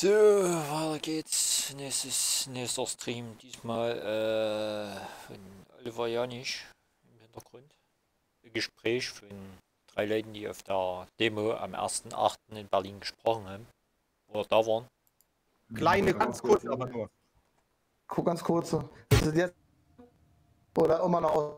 So, weiter geht's. Nächster Stream. Diesmal von Oliver Janich im Hintergrund. Ein Gespräch von 3 Leuten, die auf der Demo am 1.8. in Berlin gesprochen haben. Oder da waren. Kleine, ganz kurz, aber nur. Guck, ganz kurze. Ist es jetzt oder immer noch aus?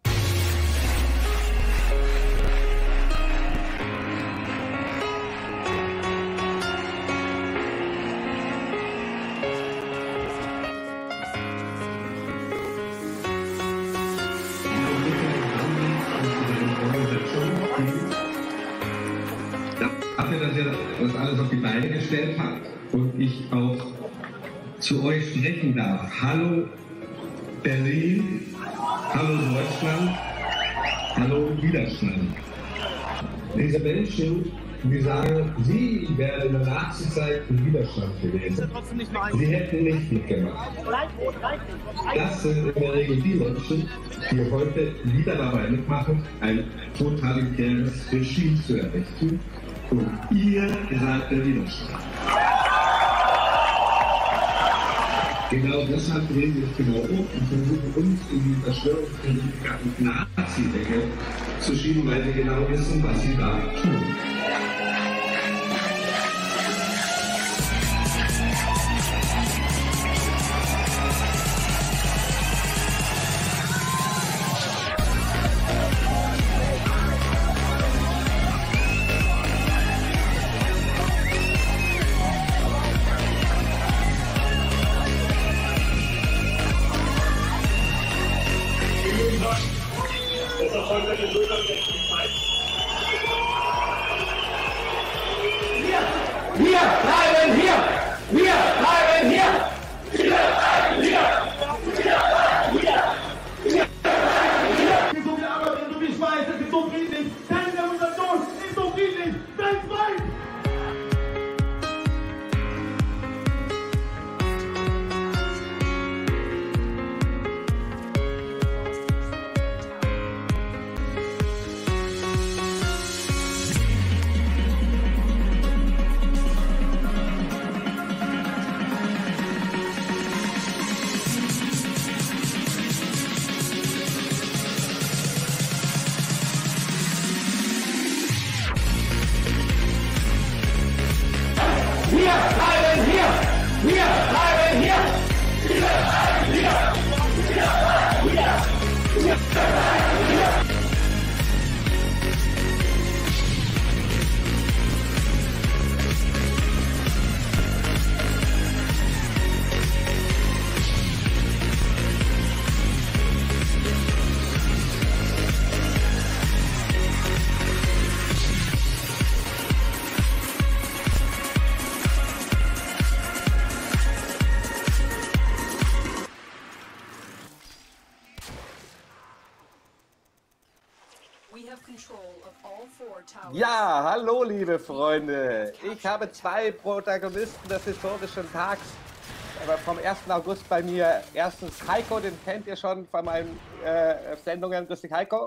Dafür, dass ihr das alles auf die Beine gestellt habt und ich auch zu euch sprechen darf. Hallo Berlin, hallo Deutschland, hallo Widerstand. Diese Menschen, die sagen, sie wären in der Nazizeit im Widerstand gewesen. Sie hätten nicht mitgemacht. Das sind in der Regel die Menschen, die heute wieder dabei mitmachen, ein totalitäres Regime zu errichten. Und ihr seid der Widerstand. Genau deshalb drehen wir uns genau um und versuchen uns in die Verschwörungstheoretiker und Nazi-Decke zu schieben, weil wir genau wissen, was sie da tun. Ja, hallo liebe Freunde. Ich habe 2 Protagonisten des historischen Tags vom 1. August bei mir. Erstens Heiko, den kennt ihr schon von meinen Sendungen. Grüß dich, Heiko.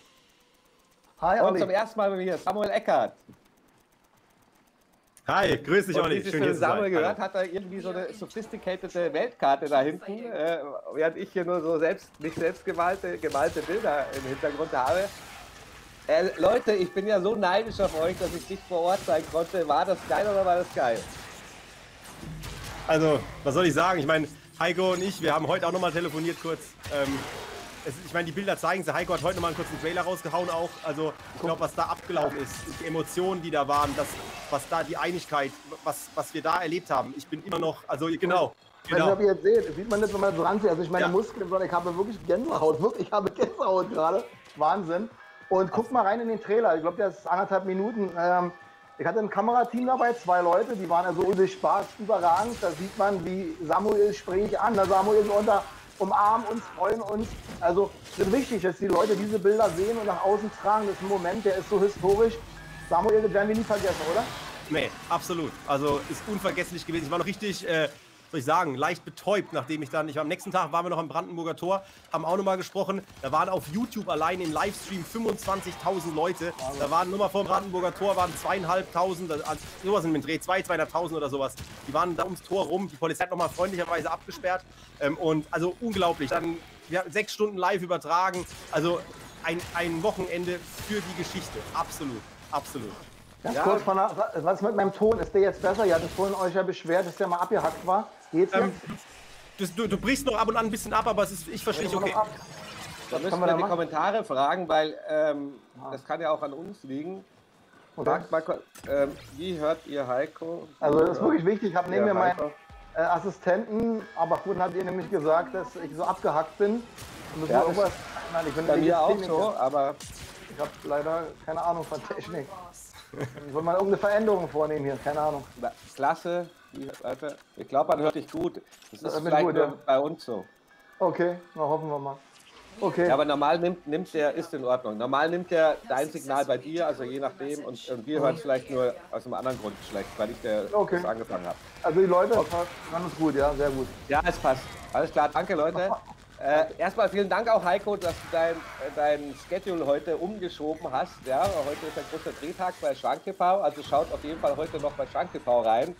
Hi, Und Olli. zum ersten Mal bei mir Samuel Eckert. Hi, grüß dich, Olli. Schön, hier zu sein. Samuel gehört, hat er irgendwie so eine sophisticated Weltkarte da hinten, während ich hier nur so nicht selbst gemalte Bilder im Hintergrund habe. Leute, ich bin ja so neidisch auf euch, dass ich nicht vor Ort sein konnte. War das geil oder war das geil? Also, was soll ich sagen? Ich meine, Heiko und ich, wir haben heute auch nochmal telefoniert kurz. Ich meine, die Bilder zeigen es. Heiko hat heute nochmal einen kurzen Trailer rausgehauen auch. Also, ich glaube, was da abgelaufen ist, die Emotionen, die da waren, was da die Einigkeit, was wir da erlebt haben. Ich bin immer noch, also genau. Ich weiß nicht, ob ihr jetzt seht, sieht man das, wenn man so ranzieht. Also ich meine Ja. Muskeln, sondern ich habe wirklich Gänsehaut. Wirklich, ich habe Gänsehaut gerade. Wahnsinn. Und guck mal rein in den Trailer. Ich glaube, der ist 1,5 Minuten. Ich hatte ein Kamerateam dabei, 2 Leute, die waren also unsichtbar, überragend. Da sieht man, wie Samuel spricht an. Samuel ist unter, umarmen uns, freuen uns. Also es ist wichtig, dass die Leute diese Bilder sehen und nach außen tragen. Das ist ein Moment, der ist so historisch. Samuel, das werden wir nie vergessen, oder? Nee, absolut. Also ist unvergesslich gewesen. Ich war noch richtig soll ich sagen, leicht betäubt, nachdem am nächsten Tag waren wir noch am Brandenburger Tor, haben auch nochmal gesprochen, da waren auf YouTube allein im Livestream 25.000 Leute, da waren nur mal vor dem Brandenburger Tor, waren 2.500, also sowas in dem Dreh, 2.500 oder sowas, die waren da ums Tor rum, die Polizei hat nochmal freundlicherweise abgesperrt und also unglaublich, dann, wir haben 6 Stunden live übertragen, also ein Wochenende für die Geschichte, absolut, absolut. Ganz kurz, was mit meinem Ton? Ist der jetzt besser? Ihr hattet vorhin euch ja beschwert, dass der mal abgehackt war. Geht's jetzt? Du brichst noch ab und an ein bisschen ab, aber ich verstehe dich okay. Da müssen wir in die Kommentare fragen, weil das kann ja auch an uns liegen. Fragt mal, wie hört ihr Heiko? Also das ist wirklich wichtig. Ich habe neben mir meinen Assistenten, aber vorhin habt ihr nämlich gesagt, dass ich so abgehackt bin. Ja, bei mir auch so, aber ich habe leider keine Ahnung von Technik. Ich will mal irgendeine Veränderung vornehmen hier, keine Ahnung. Klasse, ich glaube, man hört dich gut. Das ist vielleicht gut, nur bei uns so. Okay, na hoffen wir mal. Okay. Ja, aber normal nimmt der, ist in Ordnung. Normal nimmt der dein Signal bei dir, also je nachdem, und wir hören es vielleicht nur aus einem anderen Grund schlecht, weil ich das angefangen habe. Also die Leute hören uns gut, ja, sehr gut. Ja, es passt. Alles klar, danke Leute. Erstmal vielen Dank auch, Heiko, dass du dein Schedule heute umgeschoben hast. Ja, heute ist ein großer Drehtag bei Schrank TV, also schaut auf jeden Fall heute noch bei Schrank TV rein,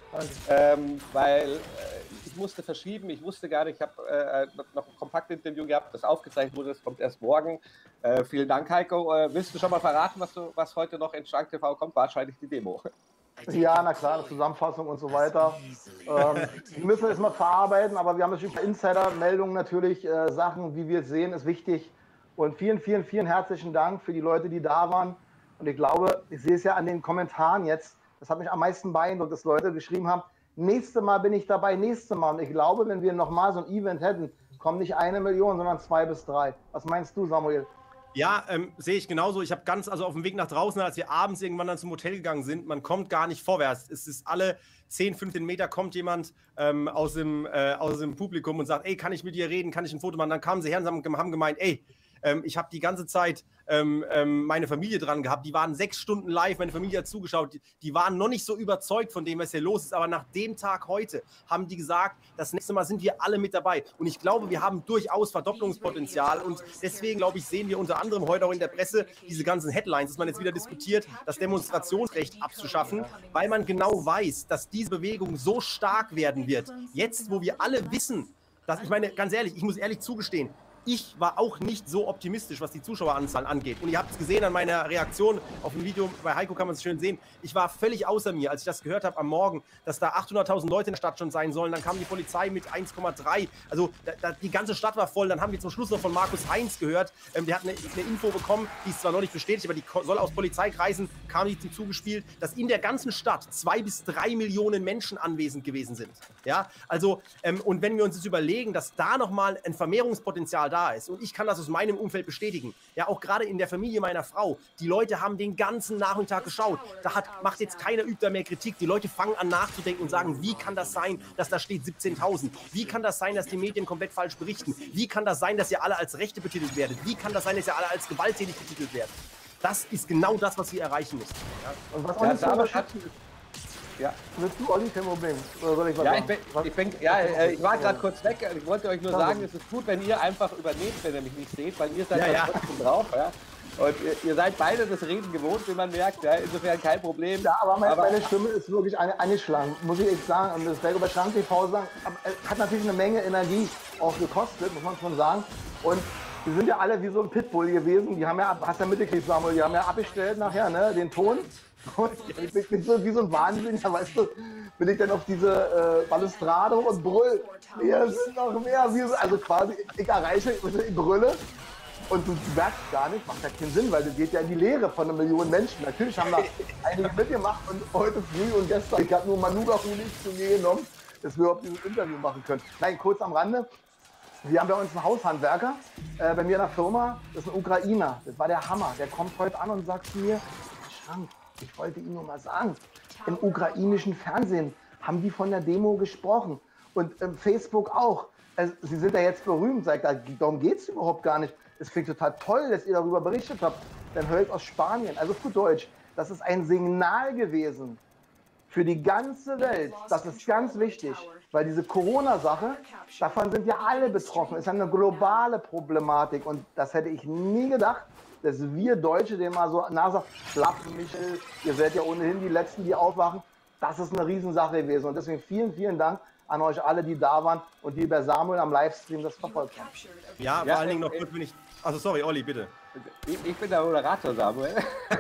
weil ich musste verschieben, ich wusste gar nicht, ich habe noch ein Kompaktinterview gehabt, das aufgezeichnet wurde, das kommt erst morgen. Vielen Dank, Heiko. Willst du schon mal verraten, was heute noch in Schrank TV kommt? Wahrscheinlich die Demo. Ja, na klar, eine Zusammenfassung und so weiter. Wir müssen es mal verarbeiten, aber wir haben natürlich bei Insider-Meldungen natürlich Sachen, wie wir es sehen, ist wichtig. Und vielen, vielen, vielen herzlichen Dank für die Leute, die da waren. Und ich glaube, ich sehe es ja an den Kommentaren jetzt, das hat mich am meisten beeindruckt, dass Leute geschrieben haben, nächstes Mal bin ich dabei, nächstes Mal. Und ich glaube, wenn wir nochmal so ein Event hätten, kommen nicht 1 Million, sondern 2 bis 3. Was meinst du, Samuel? Ja, sehe ich genauso. Ich habe also auf dem Weg nach draußen, als wir abends irgendwann dann zum Hotel gegangen sind, man kommt gar nicht vorwärts. Es ist alle 10, 15 Meter kommt jemand aus dem Publikum und sagt, ey, kann ich mit dir reden, kann ich ein Foto machen? Dann kamen sie her und haben gemeint, ey, ich habe die ganze Zeit meine Familie dran gehabt. Die waren 6 Stunden live, meine Familie hat zugeschaut. Die waren noch nicht so überzeugt von dem, was hier los ist. Aber nach dem Tag heute haben die gesagt, das nächste Mal sind wir alle mit dabei. Und ich glaube, wir haben durchaus Verdopplungspotenzial. Und deswegen, glaube ich, sehen wir unter anderem heute auch in der Presse diese ganzen Headlines, dass man jetzt wieder diskutiert, das Demonstrationsrecht abzuschaffen, weil man genau weiß, dass diese Bewegung so stark werden wird. Jetzt, wo wir alle wissen, dass, ich meine, ganz ehrlich, ich muss ehrlich zugestehen, ich war auch nicht so optimistisch, was die Zuschaueranzahl angeht. Und ihr habt es gesehen an meiner Reaktion auf dem Video, bei Heiko kann man es schön sehen. Ich war völlig außer mir, als ich das gehört habe am Morgen, dass da 800.000 Leute in der Stadt schon sein sollen. Dann kam die Polizei mit 1,3. Also die ganze Stadt war voll. Dann haben wir zum Schluss noch von Markus Heinz gehört. Der hat eine Info bekommen, die ist zwar noch nicht bestätigt, aber die soll aus Polizeikreisen, kam die zum zugespielt, dass in der ganzen Stadt 2 bis 3 Millionen Menschen anwesend gewesen sind. Ja, also, und wenn wir uns jetzt überlegen, dass da nochmal ein Vermehrungspotenzial da ist, und ich kann das aus meinem Umfeld bestätigen, ja, auch gerade in der Familie meiner Frau, die Leute haben den ganzen Nachmittag geschaut, macht jetzt keiner, übt da mehr Kritik, die Leute fangen an nachzudenken und sagen, wie kann das sein, dass da steht 17.000, wie kann das sein, dass die Medien komplett falsch berichten, wie kann das sein, dass ihr alle als Rechte betitelt werdet, wie kann das sein, dass ihr alle als gewalttätig betitelt werdet. Das ist genau das, was wir erreichen müssen. Ja? Und was auch nicht zu überschätzen ist. Ja. Willst du, Olli, kein Problem? Oder soll ich was sagen? Ich war gerade kurz weg. Ich wollte euch nur sagen, es ist gut, wenn ihr einfach übernehmt, wenn ihr mich nicht seht, weil ihr seid trotzdem drauf. Ja? Und ihr seid beide das Reden gewohnt, wie man merkt. Ja? Insofern kein Problem. Ja, aber meine Stimme ist wirklich angeschlagen, muss ich echt sagen. Und das werde ich bei Schrank TV sagen. Hat natürlich eine Menge Energie auch gekostet, muss man schon sagen. Und die sind ja alle wie so ein Pitbull gewesen. Die haben ja, hast ja mitgekriegt, Samuel, die haben ja abgestellt nachher, ne, den Ton. Und ich bin so wie so ein Wahnsinn, ja, weißt du, bin ich dann auf diese Balustrade und brüll. Hier sind noch mehr. Also quasi, ich erreiche, ich brülle. Und du merkst gar nicht, macht ja keinen Sinn, weil das geht ja in die Leere von 1 Million Menschen. Natürlich haben da einige mitgemacht und heute früh und gestern, ich habe nur Manuga-Honig zu mir genommen, dass wir überhaupt dieses Interview machen können. Nein, kurz am Rande. Wir haben bei uns einen Haushandwerker, bei mir in der Firma, das ist ein Ukrainer. Das war der Hammer. Der kommt heute an und sagt zu mir, Schrank, ich wollte Ihnen nur mal sagen, im ukrainischen Fernsehen haben die von der Demo gesprochen und Facebook auch. Also, Sie sind ja jetzt berühmt, sagt er, darum geht es überhaupt gar nicht. Es klingt total toll, dass ihr darüber berichtet habt. Dann höre ich aus Spanien, also auf gut Deutsch, das ist ein Signal gewesen für die ganze Welt, das ist ganz wichtig, weil diese Corona-Sache, davon sind ja alle betroffen. Es ist eine globale Problematik und das hätte ich nie gedacht, dass wir Deutsche dem mal so nachsagen, schlappen Michel, ihr seid ja ohnehin die Letzten, die aufwachen. Das ist eine Riesensache gewesen und deswegen vielen, vielen Dank an euch alle, die da waren und die bei Samuel am Livestream das verfolgt haben. Ja, vor allen Dingen noch kurz, wenn ich... Also sorry, Olli, bitte. Ich bin der Moderator, Samuel.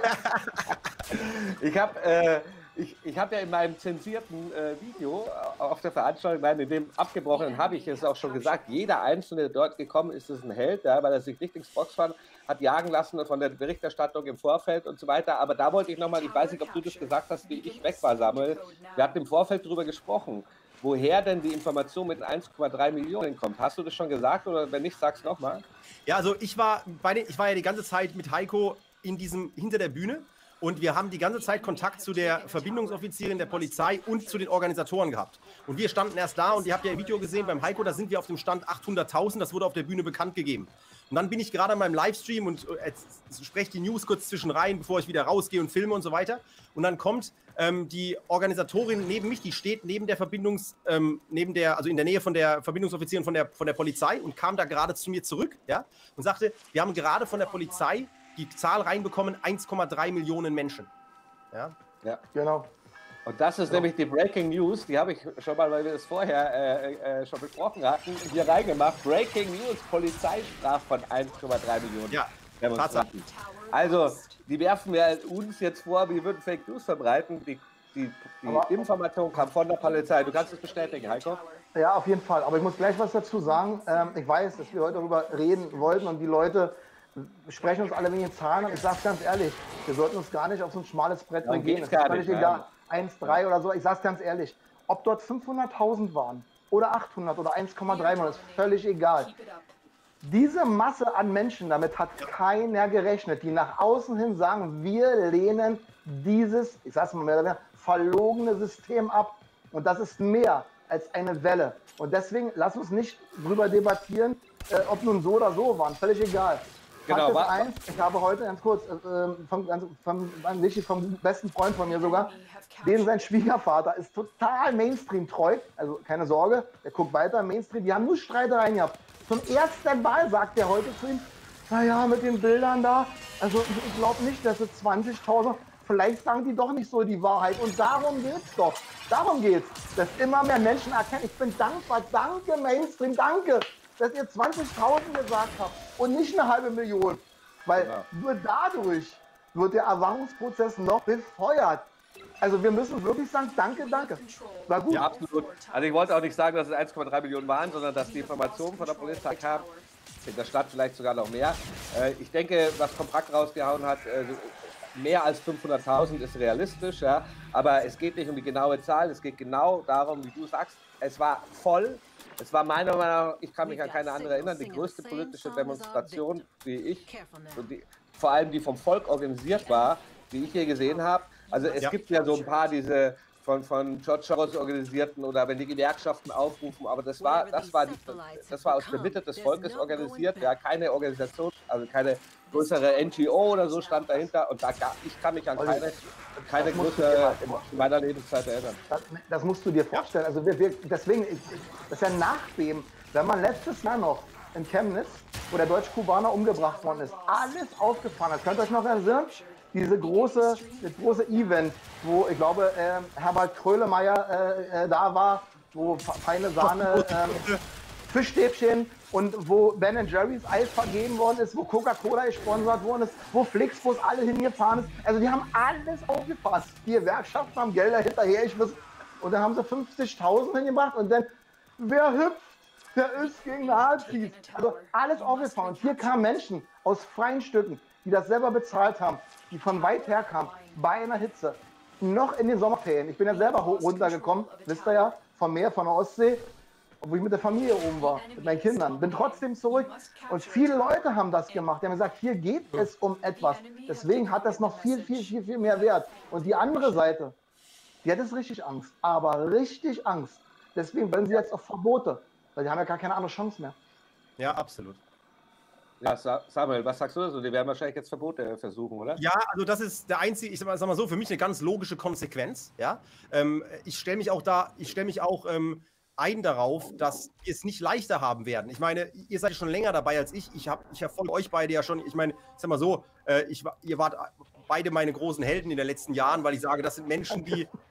Ich hab ja in meinem zensierten Video auf der Veranstaltung, nein, in dem abgebrochenen habe ich es auch schon gesagt, jeder Einzelne, der dort gekommen ist, ist ein Held, ja, weil er sich richtig ins Boxfahren hat jagen lassen von der Berichterstattung im Vorfeld und so weiter. Aber da wollte ich nochmal, ich weiß nicht, ob du das gesagt hast, wie ich weg war, Samuel. Wir hatten im Vorfeld darüber gesprochen, woher denn die Information mit den 1,3 Millionen kommt. Hast du das schon gesagt oder wenn nicht, sag's nochmal? Ja, also ich war ja die ganze Zeit mit Heiko hinter der Bühne und wir haben die ganze Zeit Kontakt zu der Verbindungsoffizierin der Polizei und zu den Organisatoren gehabt. Und wir standen erst da und ihr habt ja ein Video gesehen beim Heiko, da sind wir auf dem Stand 800.000, das wurde auf der Bühne bekannt gegeben. Und dann bin ich gerade an meinem Livestream und spreche die News kurz zwischen rein, bevor ich wieder rausgehe und filme und so weiter. Und dann kommt die Organisatorin neben mich, die steht neben der also in der Nähe von der Verbindungsoffizierin von der Polizei und kam da gerade zu mir zurück, ja, und sagte, wir haben gerade von der Polizei die Zahl reinbekommen, 1,3 Millionen Menschen. Ja, ja. Genau. Und das ist nämlich die Breaking News, die habe ich schon mal, weil wir das vorher schon besprochen hatten, hier reingemacht. Breaking News, Polizeistraf von 1,3 Millionen ja, Demonstranten. Also, die werfen wir uns jetzt vor, wir würden Fake News verbreiten. Die Information kam von der Polizei. Du kannst es bestätigen, Heiko? Ja, auf jeden Fall. Aber ich muss gleich was dazu sagen. Ich weiß, dass wir heute darüber reden wollten und die Leute sprechen uns alle wegen den Zahlen an. Ich sage es ganz ehrlich, wir sollten uns gar nicht auf so ein schmales Brett begehen. Das ist völlig egal. 1,3 oder so. Ich sage es ganz ehrlich. Ob dort 500.000 waren oder 800 oder 1,3 Millionen, ist völlig egal. Diese Masse an Menschen, damit hat keiner gerechnet, die nach außen hin sagen, wir lehnen dieses, ich sage es mal mehr oder weniger, verlogene System ab. Und das ist mehr als eine Welle. Und deswegen lass uns nicht drüber debattieren, ob nun so oder so waren. Völlig egal. Genau, Fakt ist eins, ich habe heute ganz kurz vom besten Freund von mir sogar, den sein Schwiegervater ist total Mainstream-treu, also keine Sorge, der guckt weiter Mainstream, die haben nur Streitereien gehabt. Zum ersten Mal sagt er heute zu ihm, naja, mit den Bildern da, also ich glaube nicht, dass es 20.000, vielleicht sagen die doch nicht so die Wahrheit. Und darum geht's doch. Darum geht's, dass immer mehr Menschen erkennen, ich bin dankbar, danke Mainstream, danke, dass ihr 20.000 gesagt habt und nicht eine halbe Million. Weil nur dadurch wird der Erwachungsprozess noch befeuert. Also wir müssen wirklich sagen, danke, danke. War gut. Ja, absolut. Also ich wollte auch nicht sagen, dass es 1,3 Millionen waren, sondern dass die Informationen von der Polizei kamen. In der Stadt vielleicht sogar noch mehr. Ich denke, was Kompakt rausgehauen hat, mehr als 500.000 ist realistisch, ja. Aber es geht nicht um die genaue Zahl, es geht genau darum, wie du sagst, es war voll. Es war meiner Meinung nach, ich kann mich an keine andere erinnern, die größte politische Demonstration, die ich, und vor allem die vom Volk organisiert war, die ich je gesehen habe. Also es gibt ja so ein paar diese von George Soros organisierten oder wenn die Gewerkschaften aufrufen, aber das war aus der Mitte des Volkes organisiert, ja, keine Organisation, also keine größere NGO oder so stand dahinter und ich kann mich an keine größere in meiner Lebenszeit erinnern. Das musst du dir vorstellen, also deswegen, das ist ja ein Nachbeben, wenn man letztes Jahr noch in Chemnitz, wo der Deutsch-Kubaner umgebracht worden ist, alles aufgefahren hat, könnt ihr euch noch erinnern? Das große Event, wo ich glaube Herbert Krölemeyer da war, wo feine Sahne, Fischstäbchen und wo Ben Jerry's Eis vergeben worden ist, wo Coca-Cola gesponsert worden ist, wo Flixbus alle hingefahren ist. Also die haben alles aufgefasst. Die Gewerkschaften haben Gelder hinterher geschmissen und dann haben sie 50.000 hingebracht und dann, wer hüpft, der ist gegen Nazis. Also alles aufgefahren. Und hier kamen Menschen aus freien Stücken, die das selber bezahlt haben, die von weit her kamen, bei einer Hitze, noch in den Sommerferien. Ich bin ja selber runtergekommen, wisst ihr ja, vom Meer, von der Ostsee, wo ich mit der Familie oben war, mit meinen Kindern. Bin trotzdem zurück. Und viele Leute haben das gemacht. Die haben gesagt, hier geht es um etwas. Deswegen hat das noch viel, viel, viel, viel mehr Wert. Und die andere Seite, die hat jetzt richtig Angst. Aber richtig Angst. Deswegen wollen sie jetzt auf Verbote. Weil die haben ja gar keine andere Chance mehr. Ja, absolut. Ja, Samuel, was sagst du dazu? Die werden wahrscheinlich jetzt Verbote versuchen, oder? Ja, also das ist der einzige, ich sag mal so, für mich eine ganz logische Konsequenz. Ja? Ich stelle mich auch ein darauf, dass wir es nicht leichter haben werden. Ich meine, ihr seid schon länger dabei als ich. Ich verfolge euch beide ja schon. Ich meine, ich sag mal so, ihr wart beide meine großen Helden in den letzten Jahren, weil ich sage, das sind Menschen,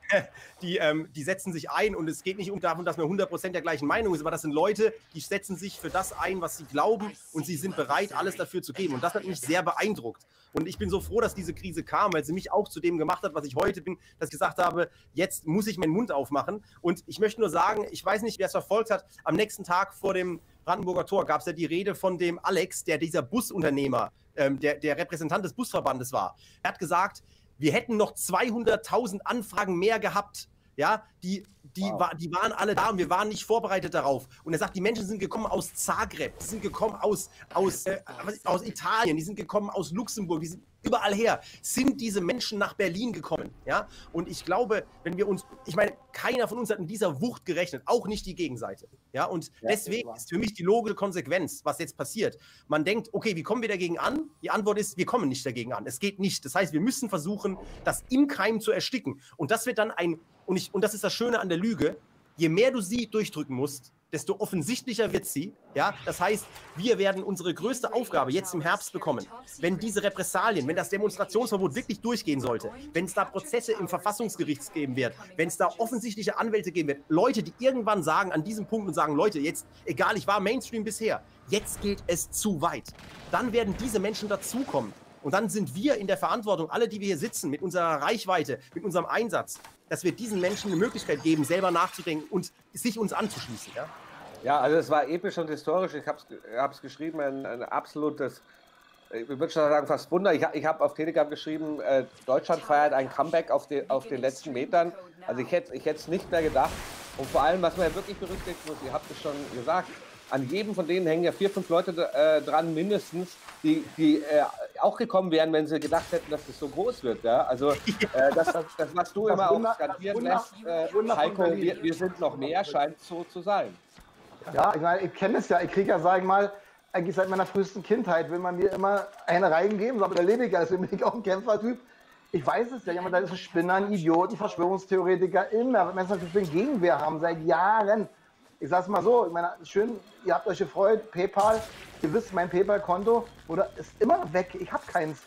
die setzen sich ein, und es geht nicht darum, dass wir 100% der gleichen Meinung sind, aber das sind Leute, die setzen sich für das ein, was sie glauben, und sie sind bereit, alles dafür zu geben. Und das hat mich sehr beeindruckt. Und ich bin so froh, dass diese Krise kam, weil sie mich auch zu dem gemacht hat, was ich heute bin, dass ich gesagt habe, jetzt muss ich meinen Mund aufmachen. Und ich möchte nur sagen, ich weiß nicht, wer es verfolgt hat, am nächsten Tag vor dem Brandenburger Tor gab es ja die Rede von dem Alex, dieser Busunternehmer, der Repräsentant des Busverbandes war. Er hat gesagt, wir hätten noch 200.000 Anfragen mehr gehabt. Ja, die waren alle da und wir waren nicht vorbereitet darauf. Und er sagt, die Menschen sind gekommen aus Zagreb, die sind gekommen aus Italien, die sind gekommen aus Luxemburg, die sind überall her. Sind diese Menschen nach Berlin gekommen? Ja, und ich glaube, ich meine, keiner von uns hat in dieser Wucht gerechnet, auch nicht die Gegenseite. Ja, und deswegen ist für mich die logische Konsequenz, was jetzt passiert. Man denkt, okay, wie kommen wir dagegen an? Die Antwort ist, wir kommen nicht dagegen an. Es geht nicht. Das heißt, wir müssen versuchen, das im Keim zu ersticken. Und das wird dann und das ist das Schöne an der Lüge, je mehr du sie durchdrücken musst, desto offensichtlicher wird sie. Ja? Das heißt, wir werden unsere größte Aufgabe jetzt im Herbst bekommen. Wenn diese Repressalien, wenn das Demonstrationsverbot wirklich durchgehen sollte, wenn es da Prozesse im Verfassungsgericht geben wird, wenn es da offensichtliche Anwälte geben wird, Leute, die irgendwann sagen, an diesem Punkt und sagen, Leute, jetzt, egal, ich war Mainstream bisher, jetzt geht es zu weit. Dann werden diese Menschen dazukommen. Und dann sind wir in der Verantwortung, alle, die wir hier sitzen, mit unserer Reichweite, mit unserem Einsatz, dass wir diesen Menschen eine Möglichkeit geben, selber nachzudenken und sich uns anzuschließen. Ja, ja, also es war episch und historisch. Ich habe es geschrieben, ein absolutes, ich würde schon sagen, fast Wunder. Ich habe auf Telegram geschrieben, Deutschland feiert ein Comeback auf den letzten Metern. Also ich hätte es nicht mehr gedacht. Und vor allem, was man ja wirklich berücksichtigen muss, ihr habt es schon gesagt, an jedem von denen hängen ja 4, 5 Leute dran mindestens, die auch gekommen wären, wenn sie gedacht hätten, dass das so groß wird. Ja? Also das, was du immer auch skandieren lässt, Heiko, wir sind noch mehr, scheint so zu sein. Ja, ich meine, ich kenne es ja, ich kriege ja, sag ich mal, eigentlich seit meiner frühesten Kindheit will man mir immer eine reingeben, aber da lebe ich ja, deswegen bin ich auch ein Kämpfertyp. Ich weiß es ja, da ist ein Spinner, ein Idiot, ein Verschwörungstheoretiker, immer, wenn es natürlich für eine Gegenwehr haben, seit Jahren. Ich sag's mal so, ich meine, schön, ihr habt euch gefreut, PayPal, ihr wisst, mein PayPal-Konto ist immer weg, ich habe keins.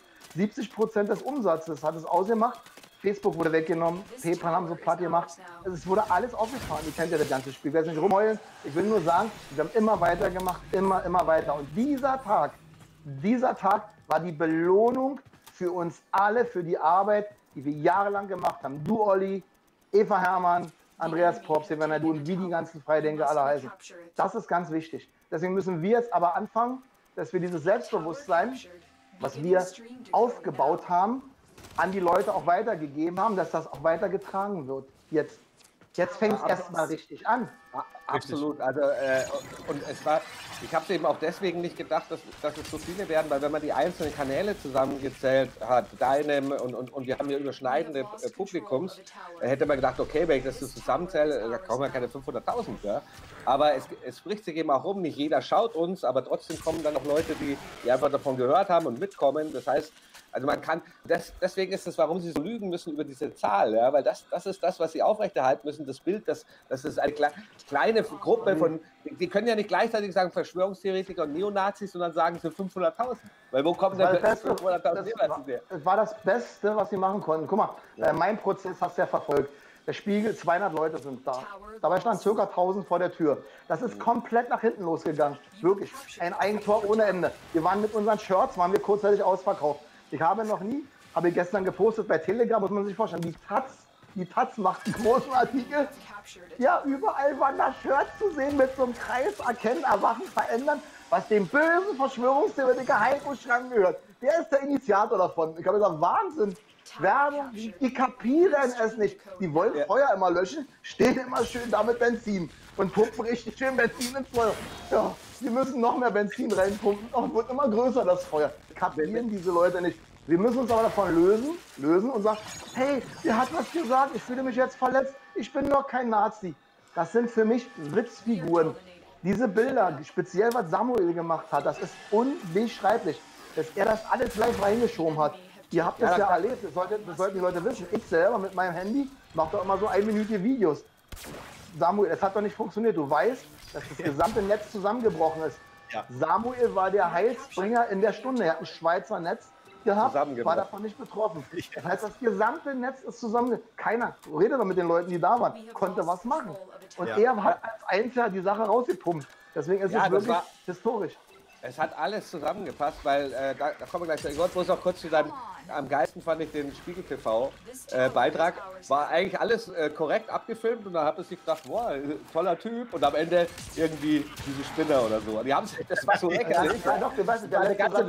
70% des Umsatzes hat es ausgemacht, Facebook wurde weggenommen, PayPal haben so platt gemacht, es wurde alles aufgefahren, ihr kennt ja das ganze Spiel, ich werde nicht rumheulen, ich will nur sagen, wir haben immer weiter gemacht, immer weiter. Und dieser Tag war die Belohnung für uns alle, für die Arbeit, die wir jahrelang gemacht haben. Du, Olli, Eva Hermann, Andreas Pops, du und wie die ganzen Freidenker alle heißen. Das ist ganz wichtig. Deswegen müssen wir jetzt aber anfangen, dass wir dieses Selbstbewusstsein, was wir aufgebaut haben, an die Leute auch weitergegeben haben, dass das auch weitergetragen wird. Jetzt fängt es erstmal richtig an. Absolut. Also, und ich habe es eben auch deswegen nicht gedacht, dass es so viele werden, weil wenn man die einzelnen Kanäle zusammengezählt hat, deinem und wir haben hier überschneidende Publikums, hätte man gedacht, okay, wenn ich das zusammenzähle, da kommen ja keine 500.000. Ja? Aber es spricht sich eben auch rum, nicht jeder schaut uns, aber trotzdem kommen dann noch Leute, die einfach davon gehört haben und mitkommen. Das heißt, also man kann, deswegen ist es, warum sie so lügen müssen über diese Zahl, ja, weil das ist das, was sie aufrechterhalten müssen, das Bild, das ist eine kleine Gruppe von, die können ja nicht gleichzeitig sagen Verschwörungstheoretiker und Neonazis, sondern sagen es sind 500.000, weil wo kommen denn 500.000 Neonazis her? Das war das Beste, was sie machen konnten. Guck mal, mein Prozess hast du ja verfolgt. Der Spiegel, 200 Leute sind da. Dabei standen ca. 1000 vor der Tür. Das ist komplett nach hinten losgegangen. Wirklich. Ein Eigentor ohne Ende. Wir waren mit unseren Shirts, waren wir kurzzeitig ausverkauft. Ich habe ich gestern gepostet bei Telegram, muss man sich vorstellen, die Taz macht einen großen Artikel. Ja, überall waren da Shirts zu sehen mit so einem Kreis, erkennen, erwachen, verändern, was dem bösen Verschwörungstheoretiker Heiko Schrang gehört. Der ist der Initiator davon. Ich habe gesagt, Wahnsinn. Werbung, die kapieren es nicht. Die wollen Feuer immer löschen, stehen immer schön da mit Benzin und pumpen richtig schön Benzin ins Feuer. Ja, wir müssen noch mehr Benzin reinpumpen, und wird immer größer das Feuer. Kapieren diese Leute nicht. Wir müssen uns aber davon lösen und sagen, hey, der hat was gesagt, ich fühle mich jetzt verletzt, ich bin doch kein Nazi. Das sind für mich Witzfiguren. diese Bilder, speziell was Samuel gemacht hat, das ist unbeschreiblich, dass er das alles live reingeschoben hat. Ihr habt das ja erlebt, das sollten die Leute wissen. Ich selber mit meinem Handy mache doch immer so einminütige Videos. Samuel, es hat doch nicht funktioniert. Du weißt, dass das gesamte Netz zusammengebrochen ist. Ja. Samuel war der Heilsbringer in der Stunde. Er hat ein Schweizer Netz gehabt, war davon nicht betroffen. Das heißt, das gesamte Netz ist zusammengebrochen. Keiner, redet doch mit den Leuten, die da waren, konnte was machen. Und er hat als Einziger die Sache rausgepumpt. Deswegen ist es wirklich historisch. Es hat alles zusammengepasst, weil da kommen wir gleich. Ich muss noch kurz zu deinem, am geilsten fand ich den Spiegel TV Beitrag. War eigentlich alles korrekt abgefilmt und da habe ich sich gedacht, wow, toller Typ und am Ende irgendwie diese Spinner oder so. Die haben's, das war so lächerlich. Ja, doch, du weißt, die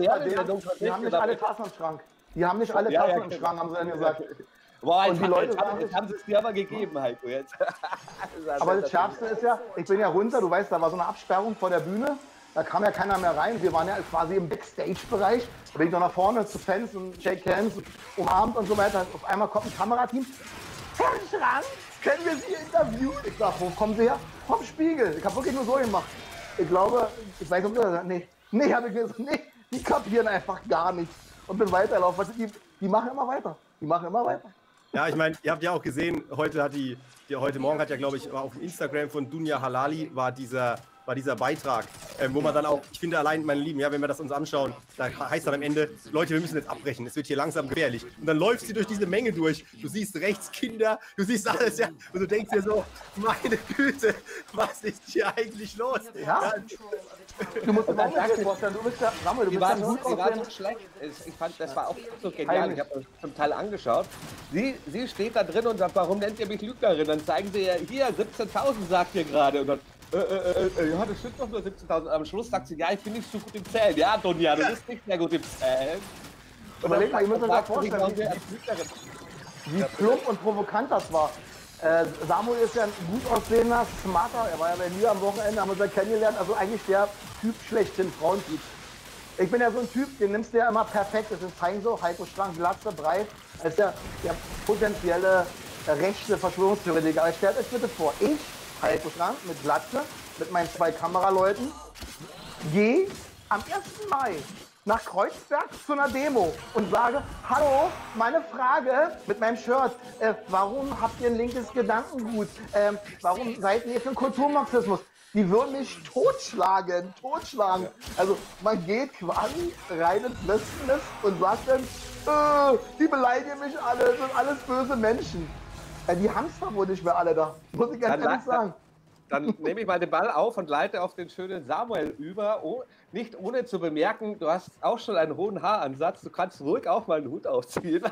haben nicht alle Tassen im Schrank. Die haben nicht alle Tassen im Schrank, haben sie dann gesagt. Boah, und die Leute haben es dir aber gegeben, Heiko, jetzt. Aber das Schärfste ist ja, ich bin ja runter, du weißt, da war so eine Absperrung vor der Bühne. Da kam ja keiner mehr rein. Wir waren ja quasi im Backstage-Bereich. Da bin ich noch nach vorne zu Fans und Shake Hands, umarmt und so weiter. Auf einmal kommt ein Kamerateam. Herr Schrank, können wir Sie interviewen? Ich sag, wo kommen Sie her? Vom Spiegel. Ich habe wirklich nur so gemacht. Ich glaube, ich weiß nicht, ob das nee, habe ich gesagt, nee, die kapieren einfach gar nichts. Und bin weitergelaufen. Die machen immer weiter. Die machen immer weiter. Ja, ich meine, ihr habt ja auch gesehen, heute Morgen hat ja, glaube ich, auf Instagram von Dunja Halali war dieser Beitrag, wo man dann auch, ich finde allein, meine Lieben, ja, wenn wir das uns anschauen, da heißt dann am Ende, Leute, wir müssen jetzt abbrechen, es wird hier langsam gefährlich. Und dann läuft sie durch diese Menge durch, du siehst rechts Kinder, du siehst alles, ja, und du denkst dir so, meine Güte, was ist hier eigentlich los? Ja. Du musst dir mal vorstellen, du bist ja, Samuel, du bist ja gut so schlecht. Ich fand, das war auch so genial. Ich habe das zum Teil angeschaut. Sie steht da drin und sagt, warum nennt ihr mich Lügnerin? Dann zeigen sie ja, hier, 17.000 sagt ihr gerade. Und dann, ja, das sind doch nur 17.000. Am Schluss sagt sie, ja, ich bin nicht so gut im Zählen. Ja, Donja, du bist nicht sehr gut im Zählen. Überleg mal, ich muss mir das vorstellen, wie plump und provokant das war. Samuel ist ja ein gut aussehender, smarter, er war ja bei mir am Wochenende, haben wir uns ja kennengelernt, also eigentlich der Typ schlechthin, Frauentyp. Ich bin ja so ein Typ, den nimmst du ja immer perfekt, das ist zeigen so, Heiko Strang, Glatze, breit, als der potenzielle rechte Verschwörungstheoretiker. Aber stellt euch bitte vor, ich, Heiko Strang, mit Glatze, mit meinen 2 Kameraleuten, gehe am 1. Mai nach Kreuzberg zu einer Demo und sage, hallo, meine Frage mit meinem Shirt, warum habt ihr ein linkes Gedankengut? Warum seid ihr für den Kulturmarxismus? Die würden mich totschlagen. Also man geht quasi rein ins Wespennest und sagt dann, die beleidigen mich alle, sind alles böse Menschen. Die haben es doch wohl nicht mehr alle da, muss ich ganz ehrlich sagen. Dann nehme ich mal den Ball auf und leite auf den schönen Samuel über. Oh, nicht ohne zu bemerken, du hast auch schon einen hohen Haaransatz. Du kannst ruhig auch mal einen Hut aufziehen.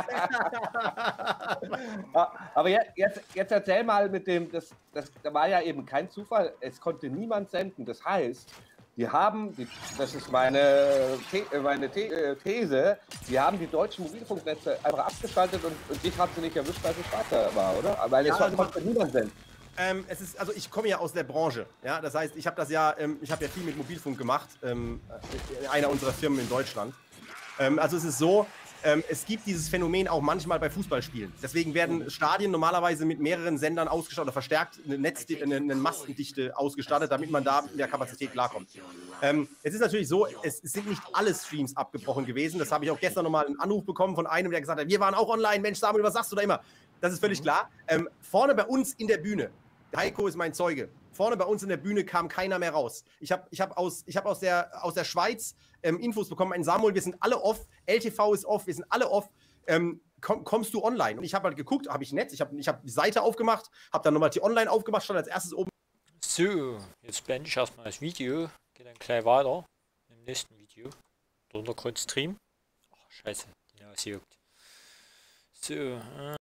Aber jetzt erzähl mal mit dem, das war ja eben kein Zufall. Es konnte niemand senden. Das heißt, das ist meine These, die haben die deutschen Mobilfunknetze einfach abgeschaltet und dich haben sie nicht erwischt, weil es Schweizer war, oder? Weil es konnte niemand senden. Also ich komme ja aus der Branche, ja, das heißt, ich habe ja viel mit Mobilfunk gemacht, einer unserer Firmen in Deutschland. Also es ist so, es gibt dieses Phänomen auch manchmal bei Fußballspielen. Deswegen werden Stadien normalerweise mit mehreren Sendern ausgestattet oder verstärkt eine Mastendichte ausgestattet, damit man da mit der Kapazität klarkommt. Es ist natürlich so, es sind nicht alle Streams abgebrochen gewesen. Das habe ich auch gestern nochmal einen Anruf bekommen von einem, der gesagt hat, wir waren auch online, Mensch Samuel, was sagst du da immer? Das ist völlig klar. Vorne bei uns in der Bühne, Heiko ist mein Zeuge, vorne bei uns in der Bühne kam keiner mehr raus. Ich hab aus der Schweiz Infos bekommen, ein Samuel, wir sind alle off, LTV ist off, wir sind alle off, kommst du online? Und ich habe halt geguckt, habe ich Netz, ich hab die Seite aufgemacht, habe dann nochmal die online aufgemacht, stand als erstes oben. So, jetzt beende ich erstmal das Video, geht dann gleich weiter im nächsten Video. Der Untergrundstream. Ach, scheiße, die Nase juckt. So,